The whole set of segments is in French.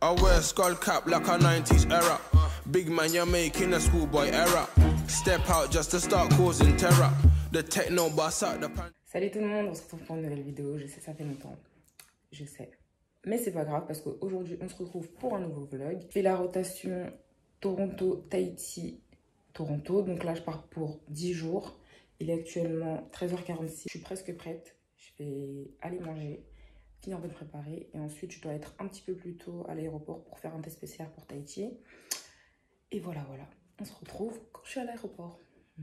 Salut tout le monde, on se retrouve pour une nouvelle vidéo. Je sais, ça fait longtemps. Je sais. Mais c'est pas grave parce qu'aujourd'hui, on se retrouve pour un nouveau vlog. Je fais la rotation Toronto, Tahiti, Toronto. Donc là, je pars pour 10 jours. Il est actuellement 13h46. Je suis presque prête. Je vais aller manger, finir de me préparer. Et ensuite, je dois être un petit peu plus tôt à l'aéroport pour faire un test spécial pour Tahiti. Et voilà. On se retrouve quand je suis à l'aéroport.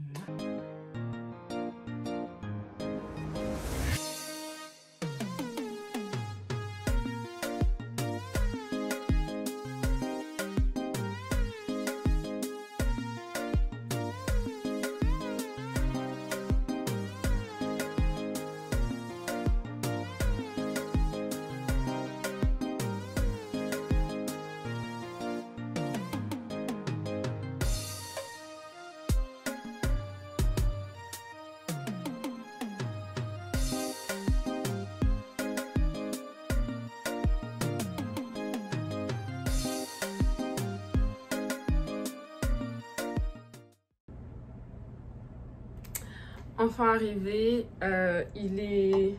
Enfin arrivé, il est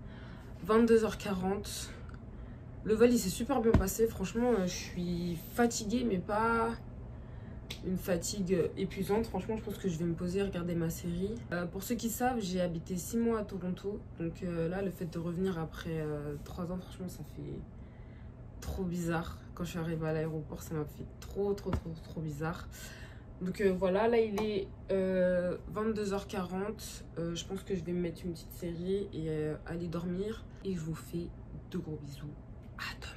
22h40. Le vol il s'est super bien passé. Franchement, je suis fatiguée, mais pas une fatigue épuisante. Franchement, je pense que je vais me poser et regarder ma série. Pour ceux qui savent, j'ai habité 6 mois à Toronto. Donc là, le fait de revenir après 3 ans, franchement, ça fait trop bizarre. Quand je suis arrivée à l'aéroport, ça m'a fait trop bizarre. Donc voilà, là il est 22h40. Je pense que je vais me mettre une petite série et aller dormir. Et je vous fais de gros bisous. À demain.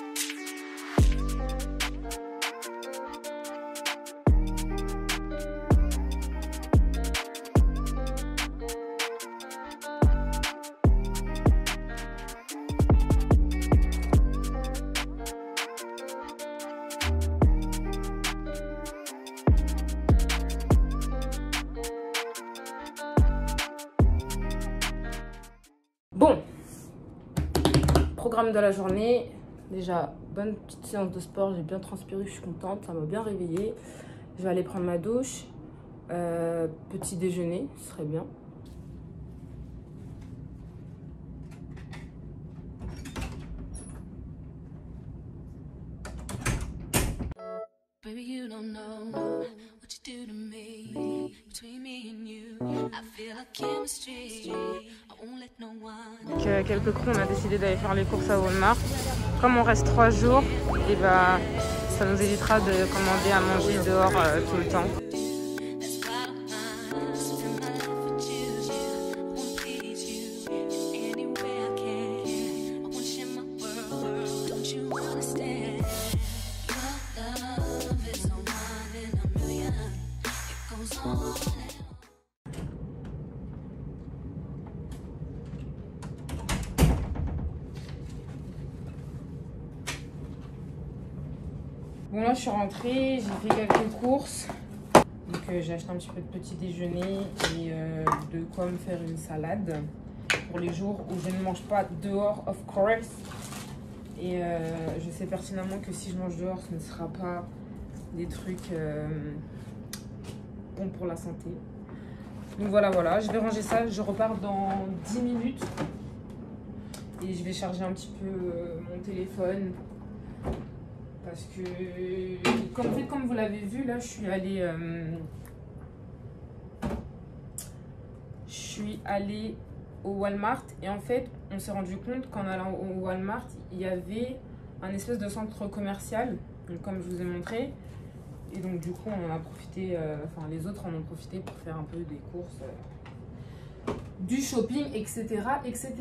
Bon, programme de la journée. Déjà, bonne petite séance de sport. J'ai bien transpiré, je suis contente. Ça m'a bien réveillée. Je vais aller prendre ma douche. Petit déjeuner, ce serait bien. Baby, you don't know what you do to me. Between me and you, I feel like chemistry. I won't let no one. Donc, quelques coups, on a décidé d'aller faire les courses à Walmart. Comme on reste 3 jours, et bah, ça nous évitera de commander à manger dehors tout le temps. Bon là je suis rentrée, j'ai fait quelques courses. Donc j'ai acheté un petit peu de petit déjeuner et de quoi me faire une salade pour les jours où je ne mange pas dehors, of course. Et je sais pertinemment que si je mange dehors, ce ne sera pas des trucs bons pour la santé. Donc voilà, je vais ranger ça, je repars dans 10 minutes. Et je vais charger un petit peu mon téléphone. Parce que, comme vous l'avez vu, là, je suis allée au Walmart. Et en fait, on s'est rendu compte qu'en allant au Walmart, il y avait un espèce de centre commercial, donc, comme je vous ai montré. Et donc, du coup, on en a profité, enfin, les autres en ont profité pour faire un peu des courses, du shopping, etc., etc.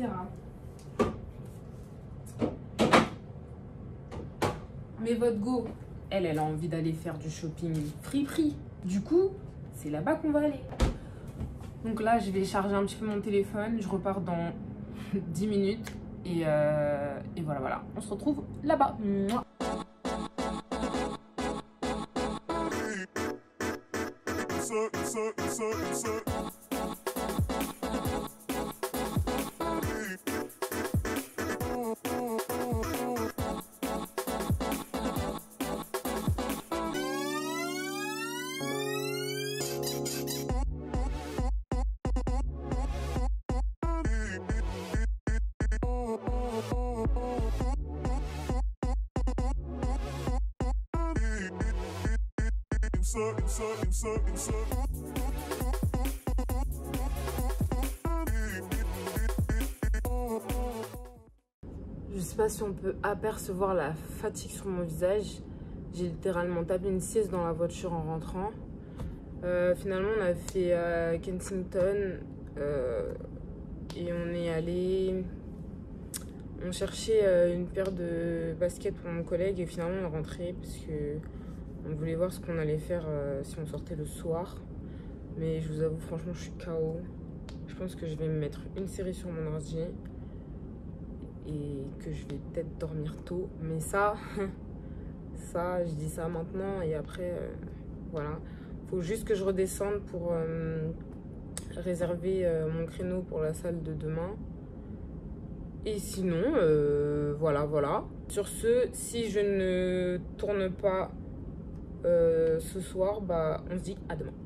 Mais votre go, elle a envie d'aller faire du shopping friperie. Du coup, c'est là-bas qu'on va aller. Donc là, je vais charger un petit peu mon téléphone. Je repars dans 10 minutes. Et voilà. On se retrouve là-bas. Je sais pas si on peut apercevoir la fatigue sur mon visage. J'ai littéralement tapé une sieste dans la voiture en rentrant. Finalement, on a fait Kensington et on est allé. On cherchait une paire de baskets pour mon collègue et finalement on est rentré parce que on voulait voir ce qu'on allait faire si on sortait le soir. Mais je vous avoue, franchement, je suis KO. Je pense que je vais me mettre une série sur mon ordi et que je vais peut-être dormir tôt. Mais ça, je dis ça maintenant et après, voilà. Faut juste que je redescende pour réserver mon créneau pour la salle de demain. Et sinon, voilà. Sur ce, si je ne tourne pas ce soir, bah, on se dit à demain.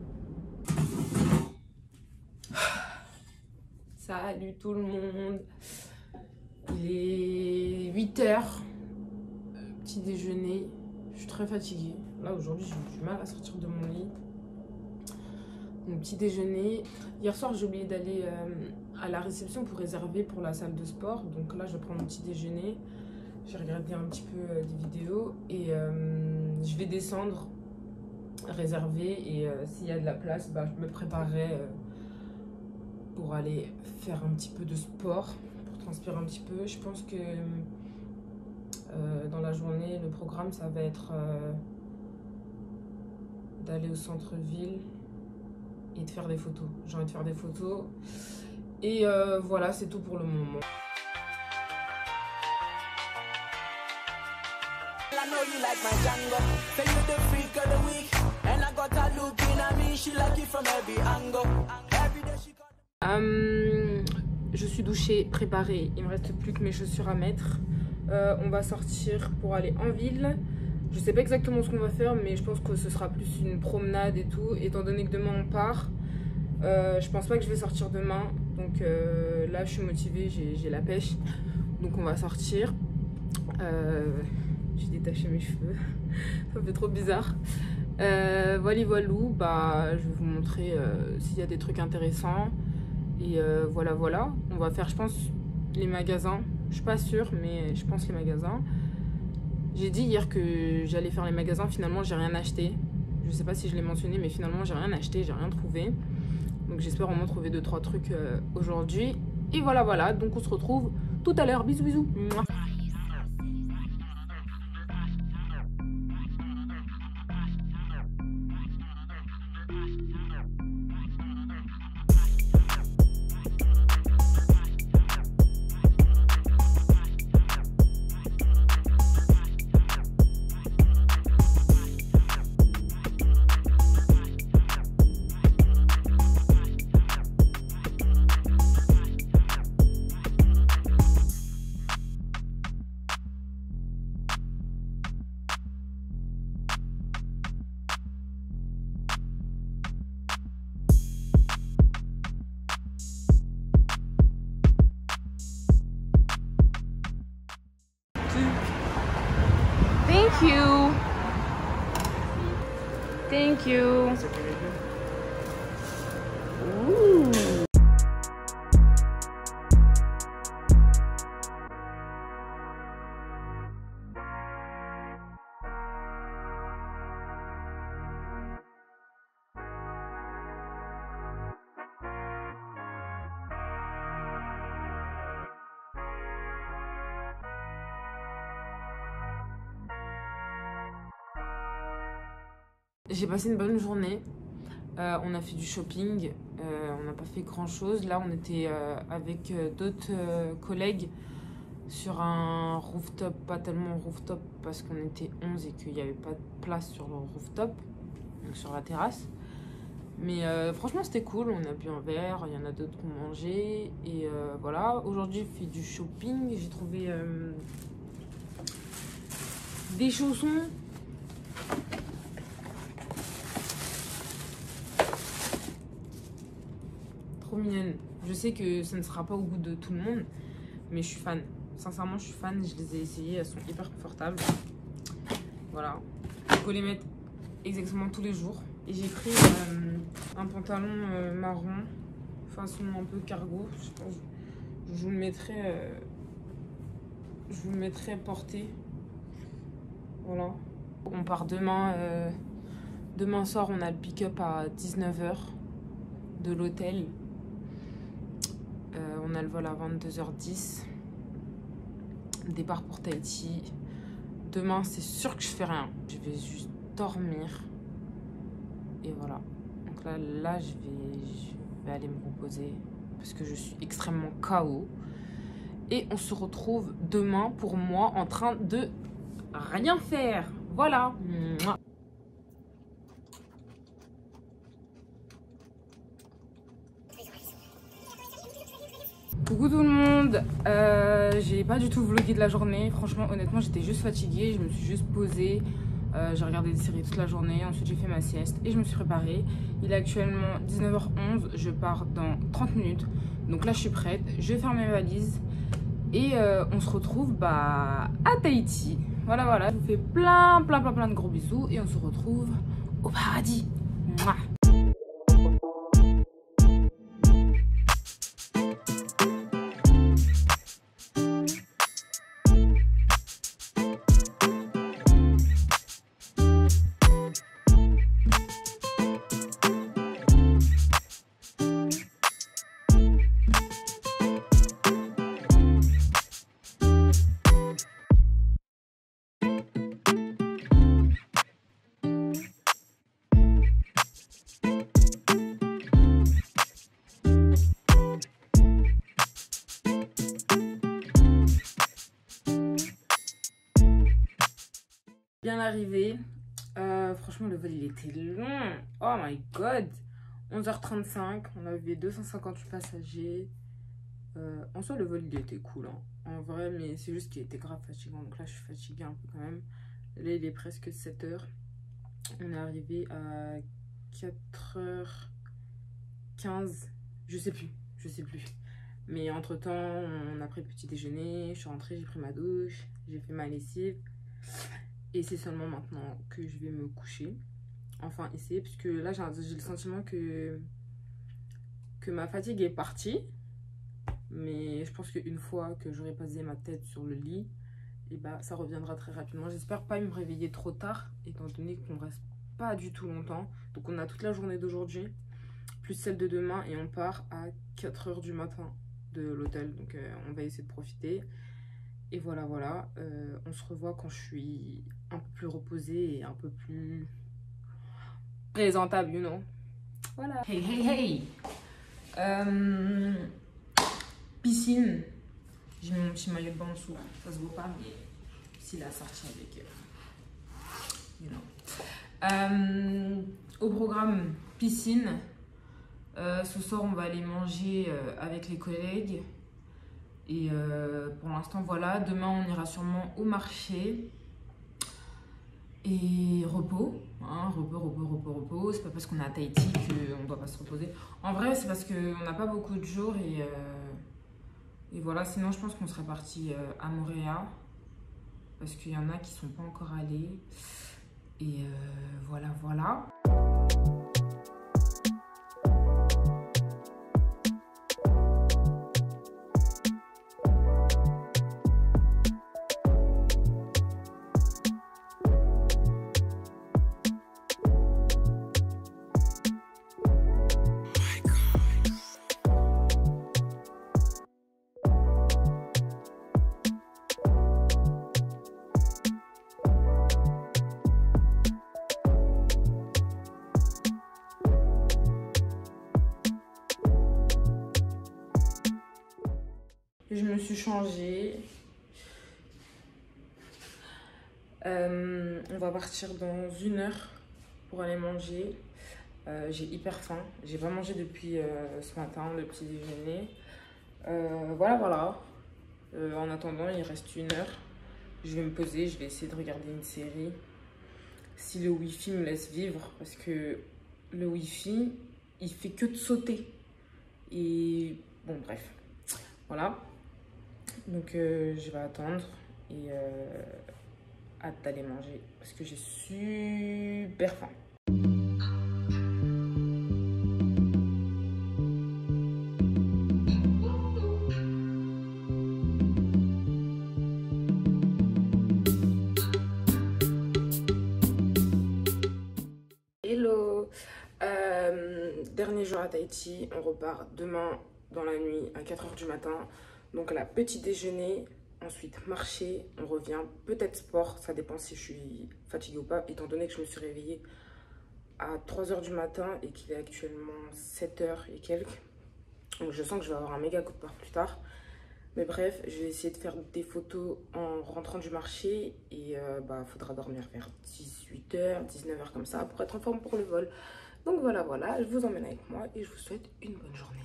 Salut tout le monde. Il est 8 h. Petit déjeuner. Je suis très fatiguée. Là, aujourd'hui, j'ai du mal à sortir de mon lit. Mon petit déjeuner. Hier soir, j'ai oublié d'aller à la réception pour réserver pour la salle de sport. Donc là, je vais prendre mon petit déjeuner. J'ai regardé un petit peu des vidéos et je vais descendre, réserver et s'il y a de la place, bah, je me préparerai pour aller faire un petit peu de sport, pour transpirer un petit peu. Je pense que dans la journée, le programme, ça va être d'aller au centre-ville et de faire des photos. J'ai envie de faire des photos. Et voilà, c'est tout pour le moment. Je suis douchée, préparée. Il me reste plus que mes chaussures à mettre. On va sortir pour aller en ville. Je sais pas exactement ce qu'on va faire, mais je pense que ce sera plus une promenade et tout. Étant donné que demain on part, je pense pas que je vais sortir demain. Donc là, je suis motivée, j'ai la pêche. Donc on va sortir. J'ai détaché mes cheveux. Ça me fait trop bizarre. Voilou, bah, je vais vous montrer s'il y a des trucs intéressants. Et voilà. On va faire, je pense, les magasins. Je suis pas sûre, mais je pense les magasins. J'ai dit hier que j'allais faire les magasins. Finalement, j'ai rien acheté. Je sais pas si je l'ai mentionné, mais finalement, j'ai rien acheté. J'ai rien trouvé. Donc, j'espère vraiment trouver 2-3 trucs aujourd'hui. Et voilà. Donc, on se retrouve tout à l'heure. Bisous. Mouah. Thank you. Ooh. J'ai passé une bonne journée. On a fait du shopping. On n'a pas fait grand chose. Là, on était avec d'autres collègues sur un rooftop. Pas tellement rooftop parce qu'on était 11 et qu'il n'y avait pas de place sur le rooftop, donc sur la terrasse. Mais franchement, c'était cool. On a bu un verre. Il y en a d'autres qui ont mangé. Et voilà. Aujourd'hui, j'ai fait du shopping. J'ai trouvé des chaussons. Mignonne. Je sais que ça ne sera pas au goût de tout le monde, mais je suis fan. Sincèrement, je suis fan. Je les ai essayées, elles sont hyper confortables. Voilà. Il faut les mettre exactement tous les jours. Et j'ai pris un pantalon marron, façon un peu cargo. Je sais pas, je vous le mettrai porté. Voilà. On part demain. Demain soir, on a le pick-up à 19h de l'hôtel. On a le vol à 22h10. Départ pour Tahiti. Demain, c'est sûr que je fais rien. Je vais juste dormir. Et voilà. Donc là je vais aller me reposer. Parce que je suis extrêmement KO. Et on se retrouve demain pour moi en train de rien faire. Voilà. Coucou tout le monde, j'ai pas du tout vlogué de la journée, franchement honnêtement j'étais juste fatiguée, je me suis juste posée, j'ai regardé des séries toute la journée, ensuite j'ai fait ma sieste et je me suis préparée. Il est actuellement 19h11, je pars dans 30 minutes, donc là je suis prête, je vais faire mes valises et on se retrouve à Tahiti. Voilà, je vous fais plein de gros bisous et on se retrouve au paradis. Mouah. Bien arrivé. Franchement, le vol il était long. Oh my god. 11h35. On avait 258 passagers. En soi, le vol il était cool. Hein. En vrai, mais c'est juste qu'il était grave fatigant. Donc là, je suis fatiguée un peu quand même. Là, il est presque 7h. On est arrivé à 4h15. Je sais plus. Mais entre temps, on a pris le petit déjeuner. Je suis rentrée, j'ai pris ma douche. J'ai fait ma lessive. Et c'est seulement maintenant que je vais me coucher. Enfin, essayer, puisque là, j'ai le sentiment que ma fatigue est partie. Mais je pense qu'une fois que j'aurai posé ma tête sur le lit, et bah, ça reviendra très rapidement. J'espère pas me réveiller trop tard, étant donné qu'on reste pas du tout longtemps. Donc, on a toute la journée d'aujourd'hui, plus celle de demain, et on part à 4h du matin de l'hôtel. Donc, on va essayer de profiter. Et voilà, on se revoit quand je suis un peu plus reposée et un peu plus présentable, you know. Voilà. Hey. Piscine. J'ai mis mon petit maillot de bain en dessous. Ça se voit pas, mais s'il a sorti avec, you know. Au programme, piscine. Ce soir, on va aller manger avec les collègues. Et pour l'instant, voilà. Demain, on ira sûrement au marché. Et repos. Hein, repos. C'est pas parce qu'on est à Tahiti qu'on ne doit pas se reposer. En vrai, c'est parce qu'on n'a pas beaucoup de jours. Et voilà. Sinon, je pense qu'on serait parti à Moorea. Parce qu'il y en a qui sont pas encore allés. Et voilà. Je me suis changée. On va partir dans 1 heure pour aller manger. J'ai hyper faim. J'ai pas mangé depuis ce matin, le petit déjeuner. Voilà. En attendant, il reste 1 heure. Je vais me poser, je vais essayer de regarder une série. Si le wifi me laisse vivre, parce que le wifi, il fait que de sauter. Et bon, bref. Voilà. Donc je vais attendre et hâte d'aller manger parce que j'ai super faim. Hello, dernier jour à Tahiti, on repart demain dans la nuit à 4 h du matin. Donc la petit déjeuner, ensuite marcher, on revient, peut-être sport, ça dépend si je suis fatiguée ou pas, étant donné que je me suis réveillée à 3 h du matin et qu'il est actuellement 7 h et quelques. Donc je sens que je vais avoir un méga coup de barre plus tard. Mais bref, je vais essayer de faire des photos en rentrant du marché et faudra dormir vers 18 h, 19 h comme ça pour être en forme pour le vol. Donc voilà, je vous emmène avec moi et je vous souhaite une bonne journée.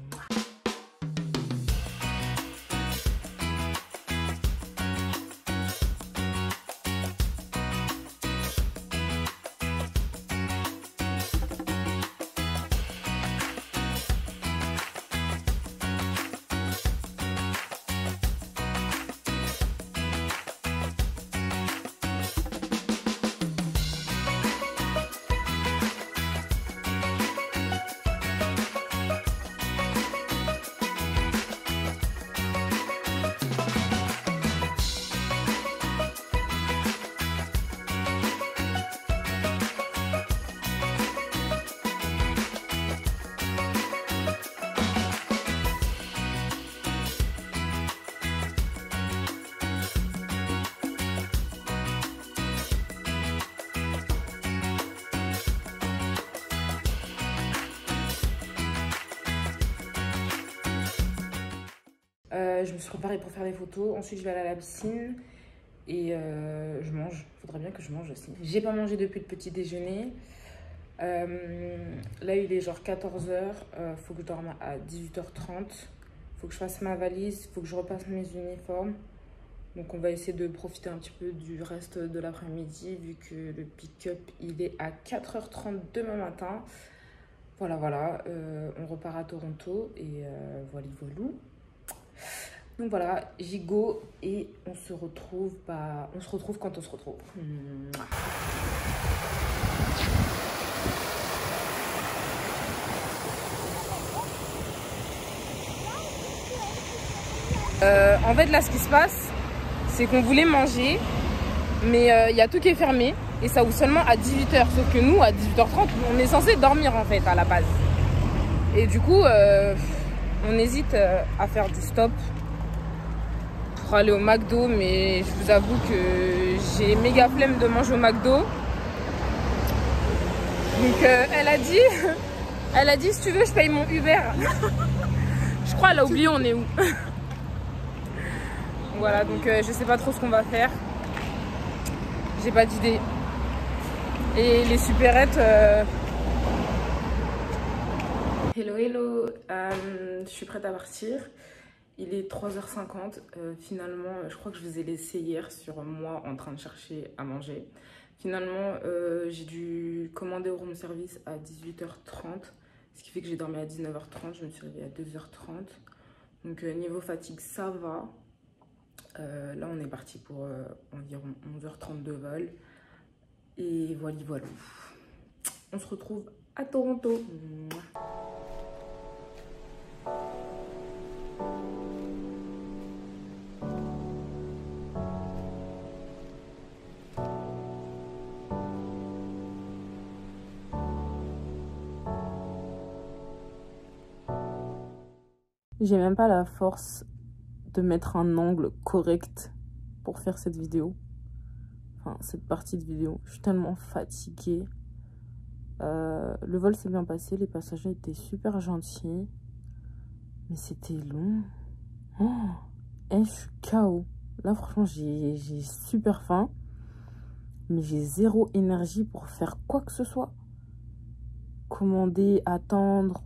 Je me suis préparée pour faire des photos. Ensuite, je vais aller à la piscine et je mange. Il faudrait bien que je mange aussi. J'ai pas mangé depuis le petit déjeuner. Là, il est genre 14 h. Faut que je dorme à 18 h 30. Faut que je fasse ma valise. Faut que je repasse mes uniformes. Donc, on va essayer de profiter un petit peu du reste de l'après-midi vu que le pick-up, il est à 4 h 30 demain matin. Voilà. On repart à Toronto et voilà. Donc voilà, gigot et on se retrouve quand on se retrouve. En fait là ce qui se passe, c'est qu'on voulait manger, mais il y a tout qui est fermé et ça ouvre seulement à 18 h. Sauf que nous à 18 h 30, on est censé dormir en fait à la base. Et du coup, on hésite à faire du stop pour aller au McDo, mais je vous avoue que j'ai méga flemme de manger au McDo. Donc elle a dit si tu veux je paye mon Uber. Je crois elle a oublié on est où. Voilà, donc je sais pas trop ce qu'on va faire. J'ai pas d'idée. Et les supérettes... Hello, je suis prête à partir. Il est 3 h 50. Finalement, je crois que je vous ai laissé hier sur moi en train de chercher à manger. Finalement, j'ai dû commander au room service à 18 h 30. Ce qui fait que j'ai dormi à 19 h 30. Je me suis réveillée à 2 h 30. Donc niveau fatigue, ça va. Là, on est parti pour environ 11 h 30 de vol. Et voilà. On se retrouve à Toronto. J'ai même pas la force de mettre un angle correct pour faire cette vidéo. Enfin, cette partie de vidéo. Je suis tellement fatiguée. Le vol s'est bien passé. Les passagers étaient super gentils. Mais c'était long. Je suis KO. Là, franchement, j'ai super faim. Mais j'ai zéro énergie pour faire quoi que ce soit. Commander, attendre...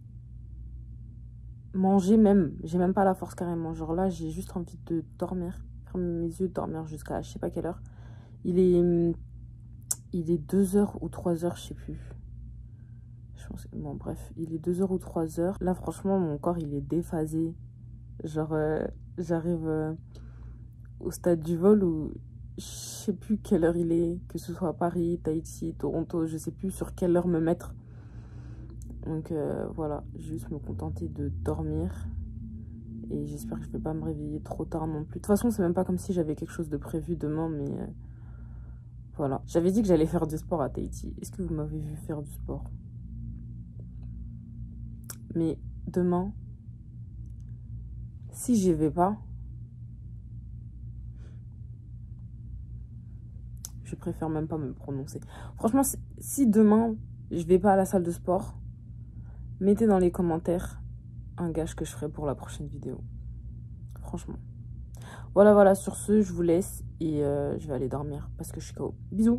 Manger même, j'ai même pas la force carrément. Genre là, j'ai juste envie de dormir. Fermer mes yeux, dormir jusqu'à je sais pas quelle heure. Il est 2 h ou 3 h, je sais plus. Je pense que, bon, bref, il est 2 h ou 3 h. Là, franchement, mon corps, il est déphasé. Genre, j'arrive au stade du vol où je sais plus quelle heure il est, que ce soit à Paris, Tahiti, Toronto, je sais plus sur quelle heure me mettre. Donc voilà, je vais juste me contenter de dormir. Et j'espère que je vais pas me réveiller trop tard non plus. De toute façon, c'est même pas comme si j'avais quelque chose de prévu demain, mais voilà. J'avais dit que j'allais faire du sport à Tahiti. Est-ce que vous m'avez vu faire du sport? Mais demain, si j'y vais pas, je préfère même pas me prononcer. Franchement, si demain, je vais pas à la salle de sport, mettez dans les commentaires un gage que je ferai pour la prochaine vidéo. Franchement. Voilà, sur ce, je vous laisse et je vais aller dormir parce que je suis KO. Bisous.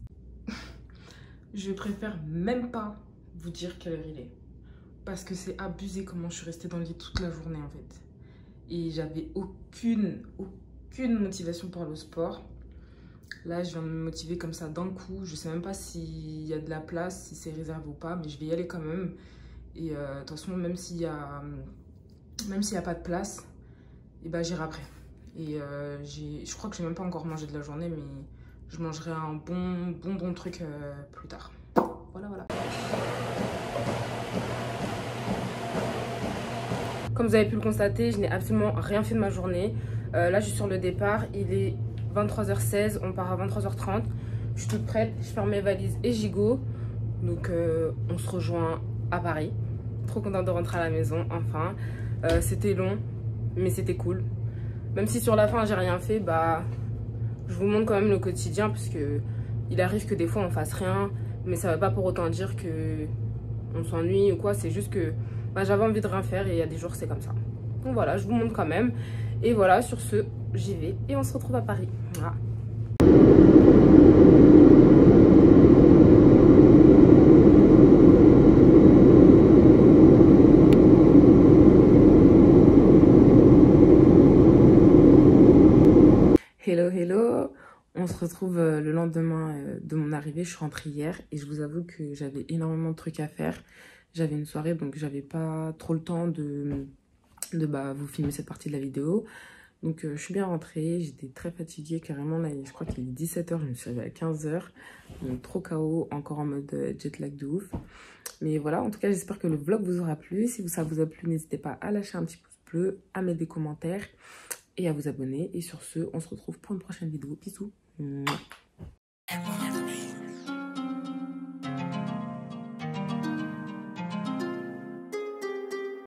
Je préfère même pas vous dire quelle heure il est. Parce que c'est abusé comment je suis restée dans le lit toute la journée en fait. Et j'avais aucune motivation pour aller au sport. Là, je viens de me motiver comme ça d'un coup. Je sais même pas s'il y a de la place, si c'est réservé ou pas, mais je vais y aller quand même. Et de toute façon, même s'il y a pas de place, et ben j'irai après. Et je crois que j'ai même pas encore mangé de la journée, mais je mangerai un bon truc plus tard. Voilà. Comme vous avez pu le constater, je n'ai absolument rien fait de ma journée. Là, je suis sur le départ. Il est 23h16, on part à 23h30. Je suis toute prête, je ferme mes valises et j'y go. Donc, on se rejoint à Paris. Trop contente de rentrer à la maison, enfin. C'était long, mais c'était cool. Même si sur la fin, j'ai rien fait, bah, je vous montre quand même le quotidien parce que il arrive que des fois, on fasse rien. Mais ça ne veut pas pour autant dire que on s'ennuie ou quoi. C'est juste que bah, j'avais envie de rien faire et il y a des jours, c'est comme ça. Donc voilà, je vous montre quand même. Et voilà, sur ce, j'y vais et on se retrouve à Paris. Voilà. Hello. On se retrouve le lendemain de mon arrivée. Je suis rentrée hier et je vous avoue que j'avais énormément de trucs à faire. J'avais une soirée, donc j'avais pas trop le temps de vous filmer cette partie de la vidéo. Donc je suis bien rentrée, j'étais très fatiguée carrément. Là, je crois qu'il est 17h, je me suis réveillée à 15h. Donc trop KO, encore en mode jet lag de ouf. Mais voilà, en tout cas, j'espère que le vlog vous aura plu. Si ça vous a plu, n'hésitez pas à lâcher un petit pouce bleu, à mettre des commentaires et à vous abonner. Et sur ce, on se retrouve pour une prochaine vidéo. Bisous.